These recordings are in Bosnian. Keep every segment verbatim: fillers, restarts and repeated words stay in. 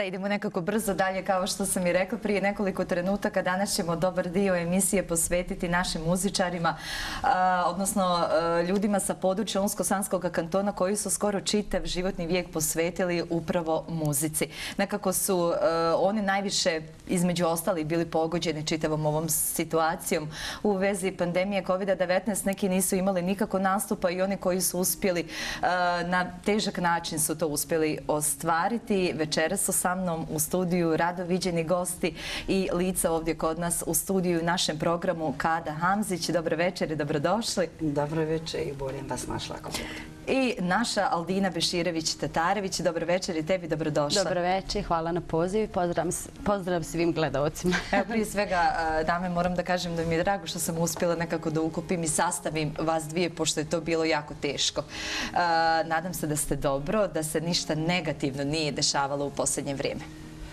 Da idemo nekako brzo dalje, kao što sam i rekla prije nekoliko trenutaka. Danas ćemo dobar dio emisije posvetiti našim muzičarima, odnosno ljudima sa područja Unsko-Sanskog kantona koji su skoro čitav životni vijek posvetili upravo muzici. Nekako su oni najviše, između ostalih, bili pogođeni čitavom ovom situacijom u vezi pandemije kovid devetnaest. Neki nisu imali nikako nastupa i oni koji su uspjeli na težak način su to uspjeli ostvariti. Večeras su sa mnom u studiju rado viđeni gosti i lica ovdje kod nas u studiju u našem programu Kada Hamzić. Dobro večer i dobrodošli. Dobro večer i bolje vas našla ako bude. I naša Aldina Beširević-Tatarević. Dobro večer i tebi dobrodošla. Dobro večer, hvala na poziv. Pozdrav svim gledalcima. Evo, prije svega, dame, moram da kažem da mi je drago što sam uspjela nekako da ukupim i sastavim vas dvije, pošto je to bilo jako teško. Nadam se da ste dobro, da se ništa negativno nije dešavalo u posljednje vrijeme.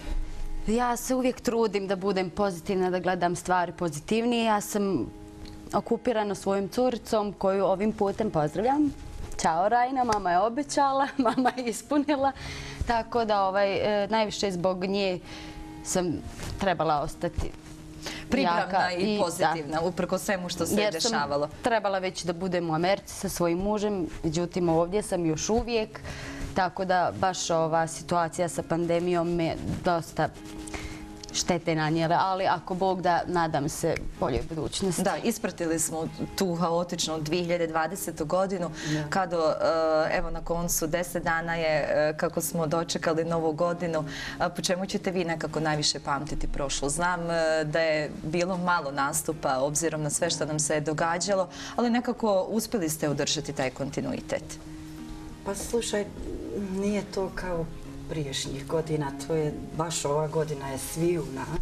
Ja se uvijek trudim da budem pozitivna, da gledam stvari pozitivnije. Ja sam okupirana svojom curicom koju ovim putem pozdravljam. Ćao Rajna, mama je obećala, mama je ispunila. Tako da ovaj, najviše zbog nje sam trebala ostati pripravna i pozitivna, uprko svemu što se je dešavalo. Jer sam trebala već da budem u Americi sa svojim mužem, međutim ovdje sam još uvijek. Tako da baš ova situacija sa pandemijom me dosta štete nanijele, ali ako Bog da, nadam se boljoj budućnosti. Da, ispratili smo tu haotičnu dvije hiljade dvadesetu godinu, kada, evo, na koncu deset dana je kako smo dočekali novu godinu. Po čemu ćete vi nekako najviše pamtiti prošlu? Znam da je bilo malo nastupa, obzirom na sve što nam se je događalo, ali nekako uspjeli ste održati taj kontinuitet. Pa slušaj, nije to kao priješnjih godina, to je baš ova godina je svi u nas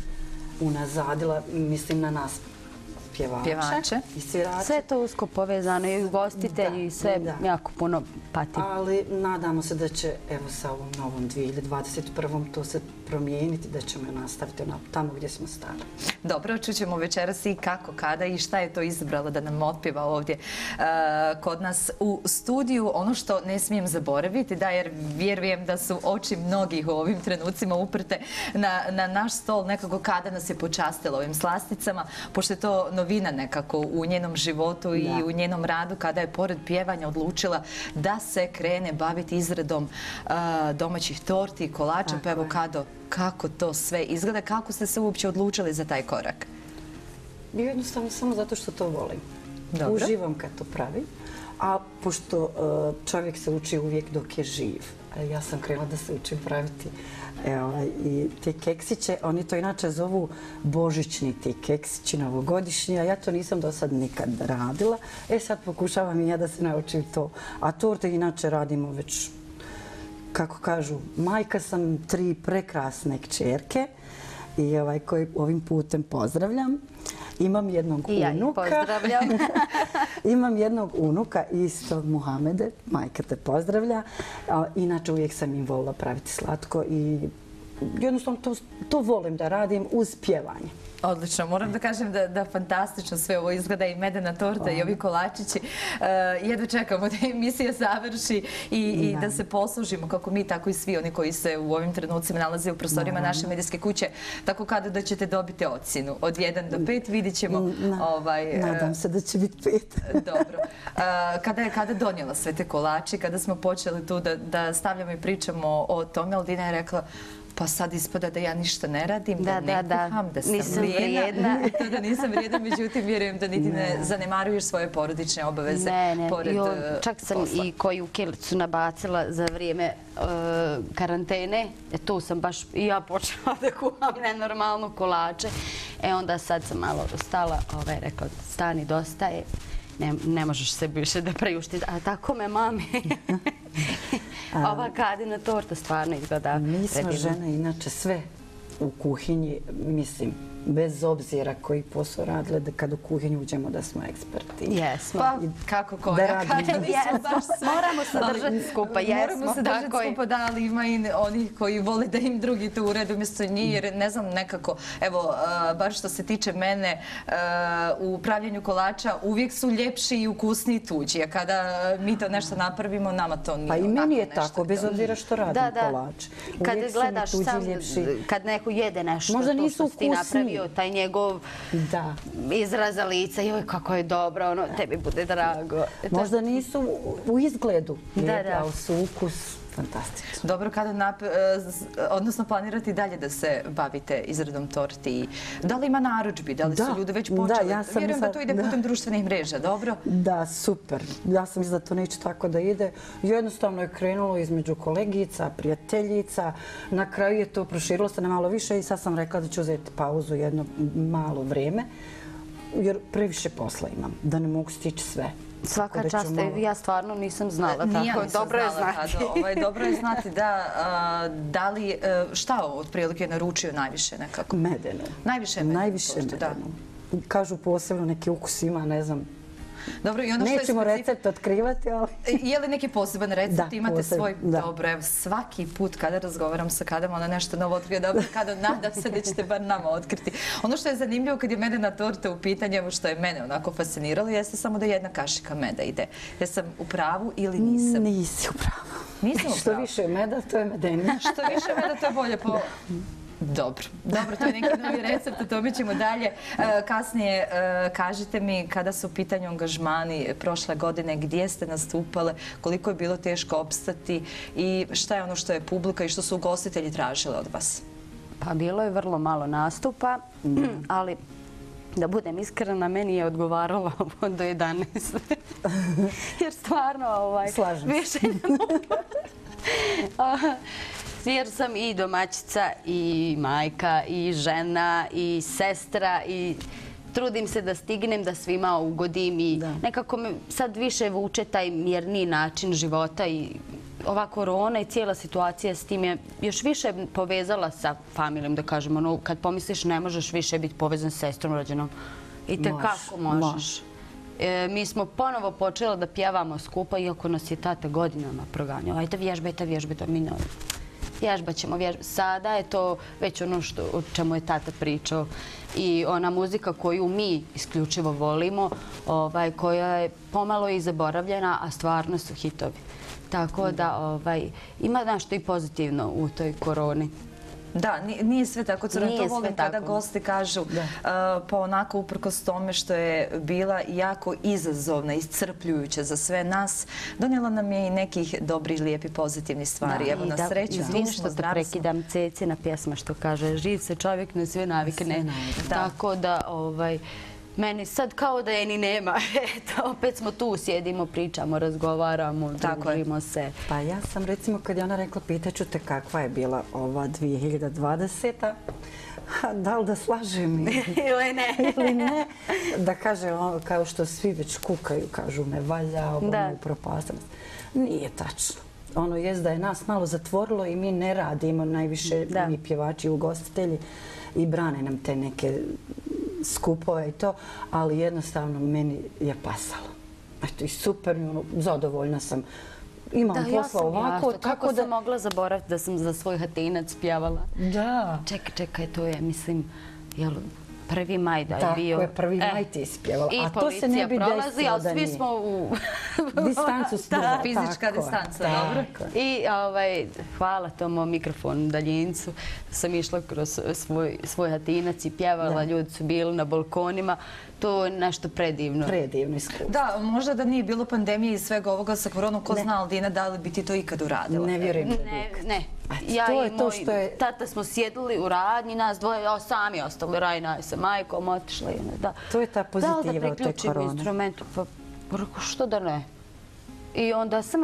unazadila, mislim na nas pjevače i svirače. Sve je to usko povezano i ugostitelji i sve jako puno pati. Ali nadamo se da će evo sa ovom novom dvije hiljade dvadeset prvom to se promijeniti, da ćemo nastaviti tamo gdje smo stali. Dobro, čućemo večeras i kako, kada i šta je to izabrala da nam otpjeva ovdje kod nas u studiju. Ono što ne smijem zaboraviti, da, jer vjerujem da su oči mnogih u ovim trenucima uprte na naš stol nekako kada nas je počastila ovim slasticama, pošto je to novina nekako u njenom životu i u njenom radu, kada je pored pjevanja odlučila da se krene baviti izradom domaćih torti i kolača. Pa evo, Kado, kako to sve izgleda, kako ste se uopće odlučili za taj korak? Jednostavno samo zato što to volim. Uživam kad to pravim, a pošto čovjek se uči uvijek dok je živ. Ja sam krenula da se učim praviti i te keksiće, oni to inače zovu božićni ti keksići, novogodišnji, a ja to nisam do sad nikad radila. E sad pokušavam i ja da se naučim to. A torte inače radimo već, kako kažu, majka sam tri prekrasne kćerke i koji ovim putem pozdravljam. Imam jednog unuka. I ja ih pozdravljam. Imam jednog unuka isto, Muhamede, majka te pozdravlja. Inače uvijek sam im volila praviti slatko i jednostavno to volim da radim uz pjevanje. Odlično. Moram da kažem da fantastično sve ovo izgleda, i medena torta i ovi kolačići. Jedva čekamo da emisija završi i da se poslužimo, kako mi, tako i svi oni koji se u ovim trenucima nalaze u prostorijama naše medijske kuće. Tako kada da ćete dobiti ocjenu od jedan do pet, vidit ćemo. Nadam se da će biti pet. Dobro. Kada je donijela sve te kolači, kada smo počeli tu da stavljamo i pričamo o tome, Aldina je rekla: pa sad ispada da ja ništa ne radim, da ne kuham, da sam vrijedna. Da nisam vrijedna, međutim vjerujem da niti ne zanemaruješ svoje porodične obaveze pored posla. Čak sam i koju kilicu nabacila za vrijeme karantene. Tu sam baš i ja počela da kuham nenormalno kolače. E onda sad sam malo stala, rekla stani, dosta je. Ne možeš se više da priuštiti. A tako me mami. Ova Kadina torta stvarno izgleda predivno. Mi smo žene inače sve u kuhinji, mislim, bez obzira koji posao radile, da kad u kuhinju uđemo da smo eksperti. Jesmo. Pa kako koja? Moramo se držati skupa, jesmo. Moramo se držati skupa, da, ali ima i onih koji vole da im drugi to urede umjesto njih, jer ne znam nekako, evo, bar što se tiče mene, u pravljenju kolača uvijek su ljepši i ukusniji tuđi, a kada mi to nešto napravimo, nama to nije onako nešto. Pa i meni je tako, bez obzira što radim kolač. Kad gledaš sam, kad neko jede nešto, to što si ti napravio, taj njegov izraza lica, joj kako je dobro, ono, tebi bude drago. Možda nisu u izgledu, ali su ukus fantastično. Dobro, kada odnosno planirati dalje da se bavite izradom torti? Da li ima narudžbi? Da li su ljudi već počeli? Vjerujem da to ide putem društvenih mreža, dobro? Da, super. Ja sam mislila da to neće tako da ide. Jednostavno je krenulo između kolegica, prijateljica. Na kraju je to proširilo se na malo više i sad sam rekla da ću uzeti pauzu jedno malo vrijeme, jer previše posla imam, da ne mogu stići sve. Svaka čast, ja stvarno nisam znala, tako dobro je znati. Dobro je znati, da. Da li, šta otprilike je naručio najviše nekako? Medenu. Najviše medenu. Najviše medenu. Kažu posebno neki ukus ima, ne znam. Nećemo recept otkrivati, ali... Je li neki poseban recept? Imate svoj... Dobro, evo, svaki put kada razgovaram sa Kadom, ona nešto novo otkrije. Dobro, Kado, nadam se da ćete bar nama otkriti. Ono što je zanimljivo kad je medena torta u pitanju, evo što je mene onako fasciniralo, jeste samo da jedna kašika meda ide. Jesam u pravu ili nisam? Nisi u pravu. Nisam u pravu. Što više meda, to je medenija. Što više meda, to je bolje po... Dobro, dobro, to je neki novi recept, a to mi ćemo dalje. Kasnije, kažite mi kada su u pitanju angažmani prošle godine, gdje ste nastupale, koliko je bilo teško opstati i šta je ono što je publika i što su ugostitelji tražili od vas? Pa bilo je vrlo malo nastupa, ali da budem iskrena, meni je odgovaralo do jedanaest. Jer stvarno... Slažem se. Jer sam i domaćica, i majka, i žena, i sestra, i trudim se da stignem, da svima ugodim i nekako me sad više vuče taj mirniji način života i ova korona i cijela situacija s tim je još više povezala sa familijom, da kažemo. Kad pomisliš ne možeš više biti povezan s sestrom rođenom. I tekako možeš. Mi smo ponovo počeli da pjevamo skupa, iako nas je tata godinama proganjao. Ajde vježbajte, vježbajte, mi ne... Vježbat ćemo, vježbat. Sada je to već ono o čemu je tata pričao. I ona muzika koju mi isključivo volimo, koja je pomalo i zaboravljena, a stvarno su hitovi. Tako da ima nešto i pozitivno u toj koroni. Da, nije sve tako crno. To volim kada gosti kažu, pa onako uprkos tome što je bila jako izazovna, iscrpljujuća za sve nas, donijela nam je i nekih dobrih, lijepih, pozitivnih stvari. Evo, na sreću, izvini što te prekidam, Cecina pjesma što kaže, živ se čovjek na sve navikne. Tako da, meni sad kao da je ni nema. Eto, opet smo tu, sjedimo, pričamo, razgovaramo, družimo se. Pa ja sam, recimo, kad je ona rekla, pitaću te kakva je bila ova dvije hiljade dvadeseta. Da li da slažem ili ne? Ili ne. Da kaže, kao što svi već kukaju, kažu ne valja, ovo ne upropastamo. Nije tačno. Ono jest da je nas malo zatvorilo i mi ne radimo najviše, mi pjevači i ugostitelji, i brane nam te neke skupove i to, ali jednostavno meni je pasalo. Eto, i super, zadovoljna sam. Imam posla ovako. Kako sam mogla zaboraviti da sam za svoj hatinac pjevala? Da. Čekaj, čekaj, to je, mislim, jel... Prvi maj da je bio. Tako je, prvi maj ti ispjevala. I policija prolazi, ali svi smo u... Distancu smo. Fizička distanca, dobro. I hvala tom mom mikrofonu daljincu. Sam išla kroz svoj hatinac i pjevala. Ljudi su bili na balkonima. To je nešto predivno. Predivno iskustvo. Da, možda da nije bilo pandemije i svega ovoga sa koronom, ko zna, Aldina, da li bi ti to ikad uradila? Ne vjerujem. Ne. Ja i moj tata smo sjedili u radnji, nas dvoje, sami ostali, Rajna sa majkom otišla. To je ta pozitiva od te korone. Da li da priključim instrumentu? Pa, što da ne? I onda sam,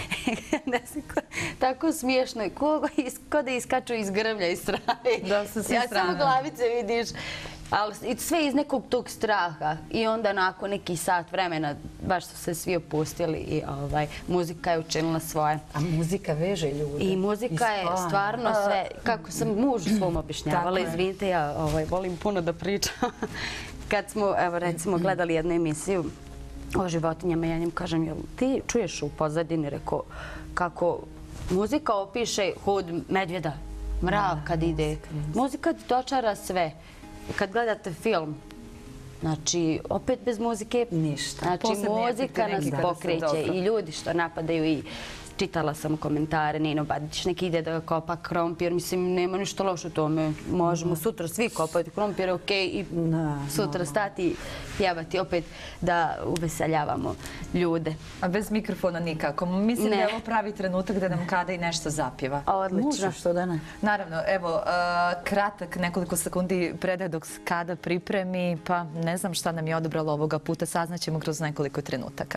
tako smiješno, ko da iskaču iz grmlja iz strane. Da se sve strane. Ja samo glavice vidiš. Ali sve iz nekog tog straha. I onda nakon neki sat vremena baš su se svi opustili i muzika je učinila svoje. A muzika veže ljude. I muzika je stvarno sve, kako sam mužu svom objašnjavala, izvinite, ja volim puno da pričam. Kad smo, evo recimo, gledali jednu emisiju o životinjama, ja njim kažem, jel ti čuješ u pozadini, rekao, kako muzika opiše hod medvjeda, mrav kad ide. Muzika ti dočara sve. Kad gledate film, znači, opet bez muzike ništa. Znači, muzika nas pokreće i ljudi što napadaju i čitala sam komentare, Nino Badić neki ide da kopa krompir, mislim, nema ništa loše u tome. Možemo sutra svi kopati krompir, okej, i sutra stati i pjevati opet da uveseljavamo ljude. A bez mikrofona nikako. Mislim da je ovo pravi trenutak da nam Kada i nešto zapjeva. Odlično. Što da ne? Naravno, evo, kratak, nekoliko sekundi predaje dok Kada pripremi, pa ne znam šta nam je odabralo ovoga puta, saznaćemo kroz nekoliko trenutaka.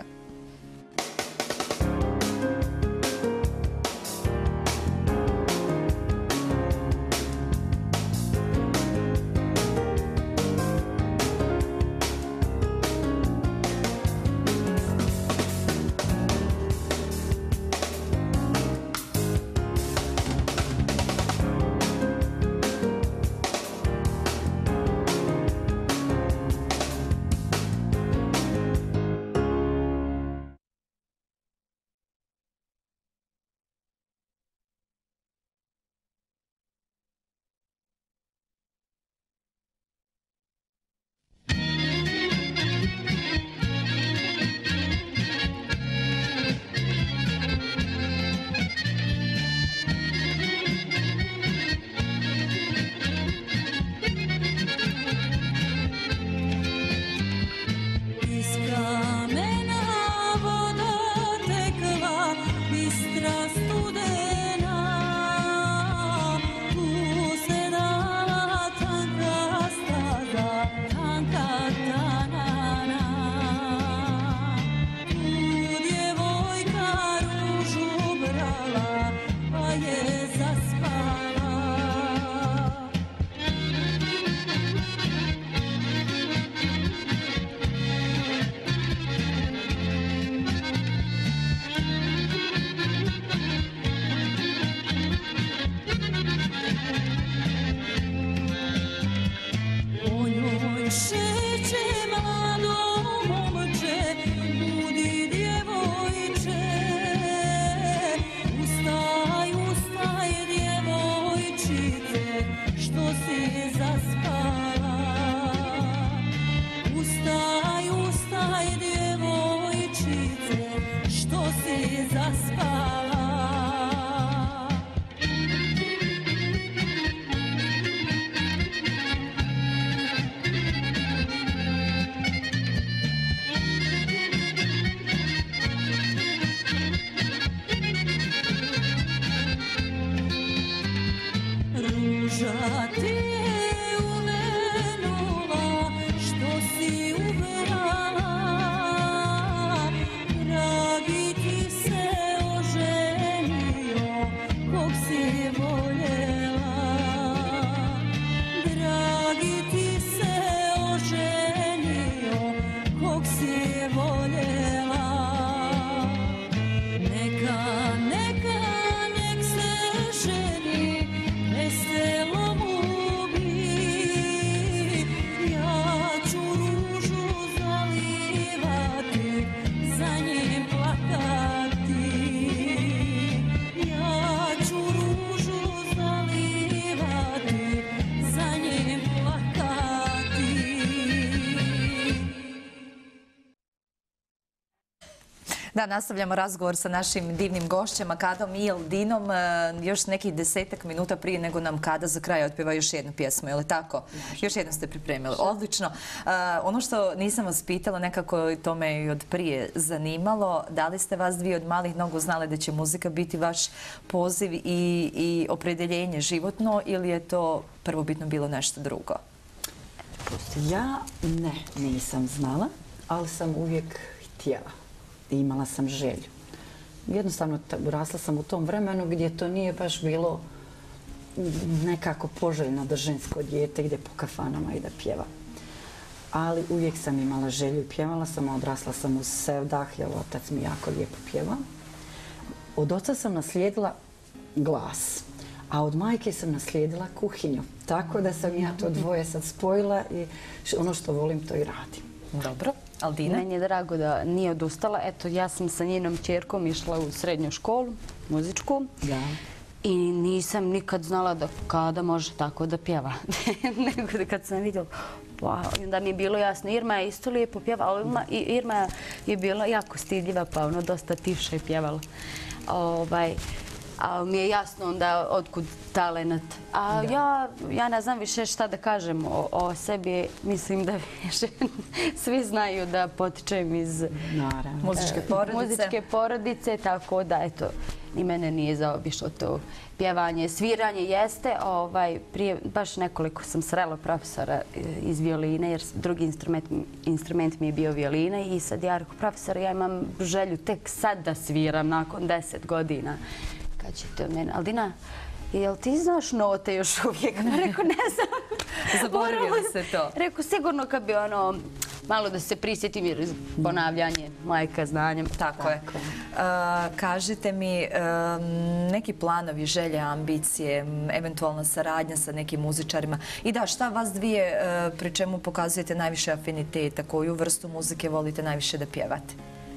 Da, nastavljamo razgovor sa našim divnim gošćama Kadom i Eldinom. Još nekih desetak minuta prije nego nam Kada za kraj otpjeva još jednu pjesmu, je li tako? Još jednu ste pripremili. Odlično. Ono što nisam vas pitala, nekako to me i od prije zanimalo, da li ste vas dvije od malih nogu znali da će muzika biti vaš poziv i opredeljenje životno ili je to prvobitno bilo nešto drugo? Ja ne, nisam znala, ali sam uvijek htjela. Imala sam želju. Jednostavno, rasla sam u tom vremenu gdje to nije baš bilo nekako poželjno da žensko dijete ide po kafanama i da pjeva. Ali uvijek sam imala želju i pjevala sam, odrasla sam uz Sevdah, jer otac mi jako lijepo pjeva. Od oca sam naslijedila glas, a od majke sam naslijedila kuhinju. Tako da sam ja to dvoje sad spojila i ono što volim to i radim. Dobro. Aldina? Meni je drago da nije odustala. Eto, ja sam sa njenom čerkom išla u srednju školu, muzičku. Da. I nisam nikad znala da kada može tako da pjeva. Nego kad sam vidjela, wow, onda mi je bilo jasno, Irma je isto lijepo pjevala, ali Irma je bila jako stidljiva, pa ono dosta tiše je pjevala. Ovaj, ali mi je jasno onda otkud talent. A ja, ja ne znam više šta da kažem o, o sebi. Mislim da više svi znaju da potičem iz muzičke porodice. muzičke porodice, tako da eto, ni mene nije zaobišlo to pjevanje. Sviranje jeste, ovaj, prije baš nekoliko sam srela profesora iz violine, jer drugi instrument, instrument mi je bio violina i sad ja rekao, profesor, ja imam želju tek sad da sviram nakon deset godina. Kad ćete od mene, Aldina, jel ti znaš note još uvijek? Rekao, ne znam. Zaboravili se to. Rekao, sigurno kad bi ono, malo da se prisjetim jer ponavljanje, majka znanjem. Tako je. Kažite mi, neki planovi, želje, ambicije, eventualna saradnja sa nekim muzičarima. I da, šta vas dvije, pri čemu pokazujete najviše afiniteta, koju vrstu muzike volite najviše da pjevate?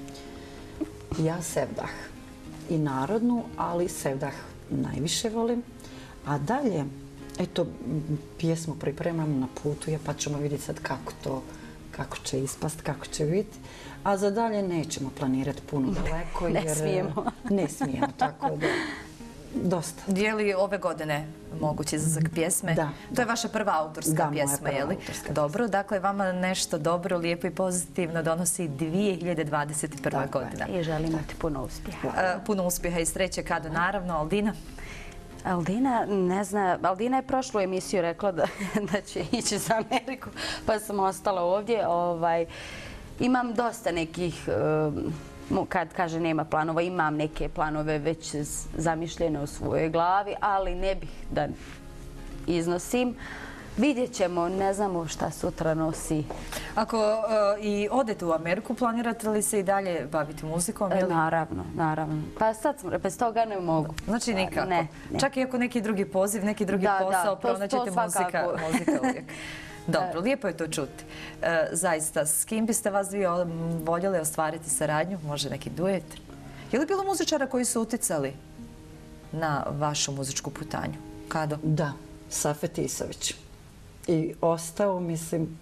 Ja Sevdah. I narodnu, ali Sevdah najviše volim. A dalje, eto, pjesmu pripremam na putu, pa ćemo vidjeti sad kako to, kako će ispast, kako će biti. A za dalje nećemo planirati puno daleko. Ne smijemo. Ne smijemo, tako da dosta. Je li ove godine mogući izlazak pjesme? Da. To je vaša prva autorska pjesma, je li? Dobro, dakle, vama nešto dobro, lijepo i pozitivno donosi dvije hiljade dvadeset prva godina. I želimo ti puno uspjeha. Puno uspjeha i sreće kada, naravno. Aldina? Aldina, ne zna, Aldina je prošlu emisiju rekla da, da će ići za Ameriku, pa sam ostala ovdje. Ovaj, imam dosta nekih, kad kaže nema planova, imam neke planove već zamišljene u svojoj glavi, ali ne bih da iznosim. Vidjet ćemo, ne znamo šta sutra nosi. Ako i odete u Ameriku, planirate li se i dalje baviti muzikom? Naravno, naravno. Pa sad bez toga ne mogu. Znači nikako? Čak i ako neki drugi poziv, neki drugi posao, pronađete muzika uvijek. Dobro, lijepo je to čuti. Zaista, s kim biste vas dvije voljeli ostvariti saradnju? Može neki duet? Je li bilo muzičara koji su uticali na vašu muzičku putanju? Kado? Da, Safet Isović. I ostao, mislim,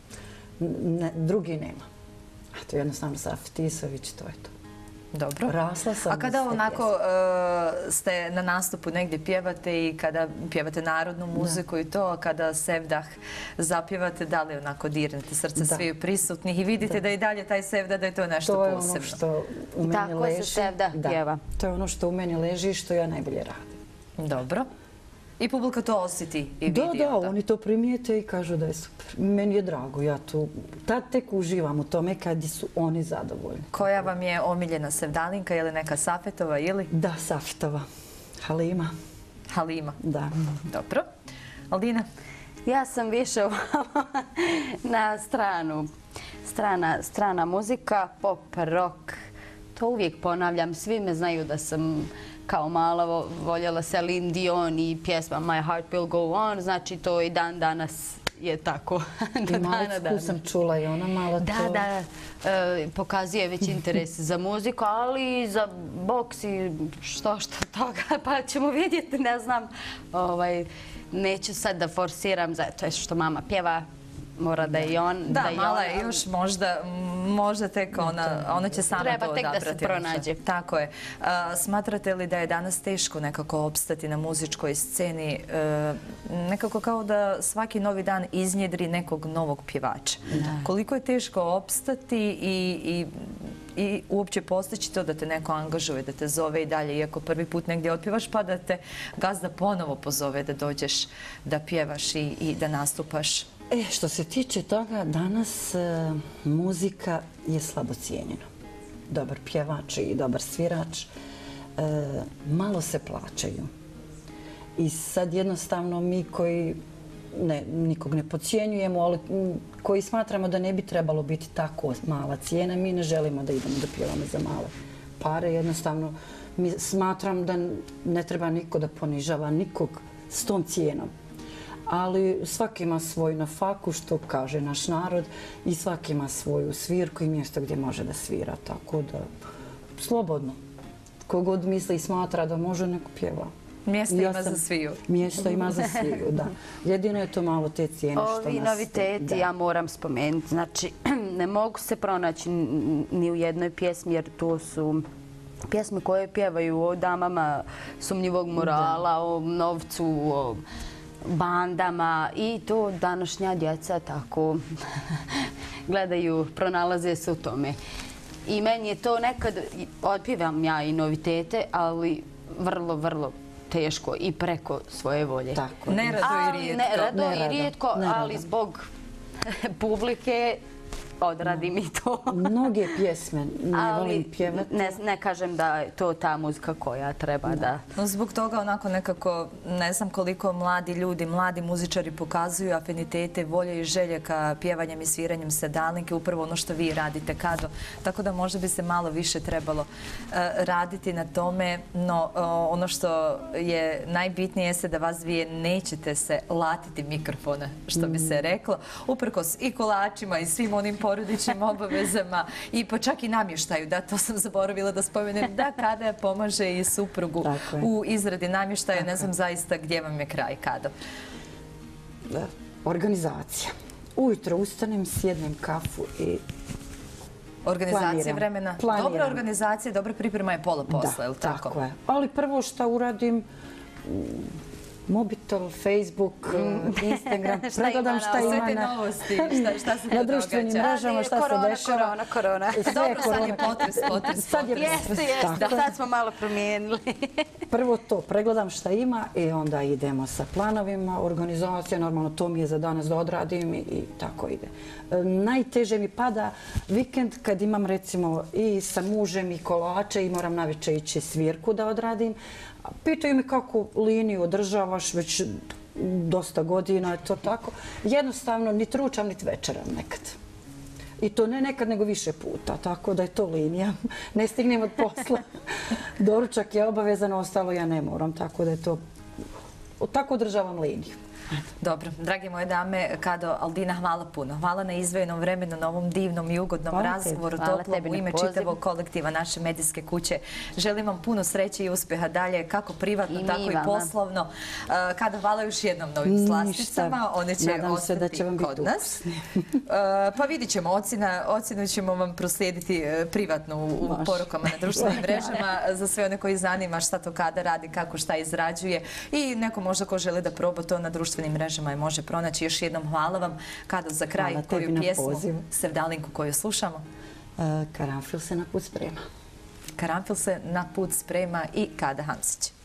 drugi nema. Eto, jednostavno Safet Isović, to je to. Dobro. Rasla sam. A kada onako ste na nastupu negdje pjevate i kada pjevate narodnu muziku i to, a kada Sevdah zapjevate, da li onako dirnete srce sviju prisutnih i vidite da i dalje taj Sevdah, da je to nešto posebno? To je ono što u meni leži. Tako se Sevdah pjeva. To je ono što u meni leži i što ja najbolje radim. Dobro. I publika to osjeti i vidi. Da, da, oni to primijete i kažu da je super. Meni je drago, ja tu tad tek uživam u tome kad su oni zadovoljni. Koja vam je omiljena sevdalinka, je li neka Safetova ili? Da, Safetova. Halima. Halima. Da. Dobro. Aldina? Ja sam više na stranu. Strana, strana muzika, pop, rock. To uvijek ponavljam. Svi me znaju da sam kao mala voljela Celine Dion i pjesma My Heart Will Go On. Znači to i dan danas je tako. I malo sam čula i ona malo to. Da, da. Pokazuje već interes za muziku, ali i za boks i što što toga. Pa ćemo vidjeti, ne znam. Neću sad da forsiram za to što mama pjeva. Mora da i on... Da, mala je još možda, možda tek ona, ona će sama to odabrati. Treba tek da se pronađe. Tako je. Smatrate li da je danas teško nekako opstati na muzičkoj sceni? Nekako kao da svaki novi dan iznjedri nekog novog pjevača. Koliko je teško opstati i i uopće postići to da te neko angažuje, da te zove i dalje, iako prvi put negdje otpjevaš, pa da te gazda ponovo pozove da dođeš da pjevaš i da nastupaš? E, što se tiče toga, danas muzika je slabo cijenjena. Dobar pjevač i dobar svirač malo se plaćaju. I sad jednostavno mi koji ne, nikog ne podcjenjujemo, ali koji smatramo da ne bi trebalo biti tako mala cijena, mi ne želimo da idemo da pjevamo za male pare. Jednostavno, mi smatram da ne treba niko da ponižava nikog s tom cijenom. Ali svaki ima svoj na faku, što kaže naš narod, i svaki ima svoju svirku i mjesto gdje može da svira. Tako da, slobodno. Kogod misli i smatra da može, neko pjeva. Mjesto ima za sviju. Mjesto ima za sviju, da. Jedino je to malo te cijene što nas... Ovi noviteti ja moram spomenuti. Znači, ne mogu se pronaći ni u jednoj pjesmi, jer to su pjesme koje pjevaju o damama sumnjivog morala, o novcu, o bandama, i to današnja djeca tako gledaju, pronalaze se u tome. I meni je to nekad, otpjevam ja i novitete, ali vrlo, vrlo teško i preko svoje volje. Tako. Nerado i rijetko. Nerado i rijetko, ali zbog publike odradim i to. Mnoge pjesme ne volim pjevati. Ne kažem da je to ta muzika koja treba da... Zbog toga onako nekako, ne znam koliko mladi ljudi, mladi muzičari pokazuju afinitete, volje i želje ka pjevanjem i sviranjem sedalinke, upravo ono što vi radite, Kado. Tako da možda bi se malo više trebalo raditi na tome, no ono što je najbitnije jeste da vas dvije nećete se latiti mikrofona, što bi se reklo, uprkos i kolačima i svim onim porodičnim obavezama i pa čak i namještaju. Da, to sam zaboravila da spomenem, da Kada pomaže i suprugu u izradi namještaja. Ne znam zaista gdje vam je kraj, Kado. Organizacija. Ujutro ustanem, sjednem kafu i organizacija vremena. Dobra organizacija, dobra priprema je pola posla, je li tako? Tako je. Ali prvo što uradim, mobitel, Facebook, Instagram, pregledam šta ima sve te novosti, šta se na društvenim mrežama, šta se dešava. Korona, korona. Dobro, sad je potres, potres. Jeste, jeste, sad smo malo promijenili. Prvo to, pregledam šta ima i onda idemo sa planovima, organizacija, normalno to mi je za danas da odradim i tako ide. Najteže mi pada vikend kad imam recimo i sa mužem i kolače i moram navečer ići svirku da odradim. Pitaju mi kako liniju održavaš, već dosta godina je to tako. Jednostavno, niti ručam, niti večeram nekad. I to ne nekad, nego više puta, tako da je to linija. Ne stignem od posla. Doručak je obavezan, ostalo ja ne moram, tako da je to... Tako održavam liniju. Dobro, dragi moje dame, Kado, Aldina, hvala puno. Hvala na izdvojenom vremenu, na ovom divnom i ugodnom razgovoru, toplom u ime čitavog kolektiva naše medijske kuće. Želim vam puno sreće i uspjeha dalje, kako privatno, tako i poslovno. Kado, hvala još jednom na ovim slasticama. One će ostati kod nas. Pa vidit ćemo, ocjenu ćemo vam proslijediti privatno u porukama na društvenim mrežama za sve one koji zanima šta to Kada radi, kako šta izrađuje i neko možda ko želi da proba to na društvenim mrežama je može pronaći. Još jednom hvala vam. Kado, za kraj, koju pjesmu, sevdalinku koju slušamo? Karanfil se na put sprema. Karanfil se na put sprema i Kada Hamsić.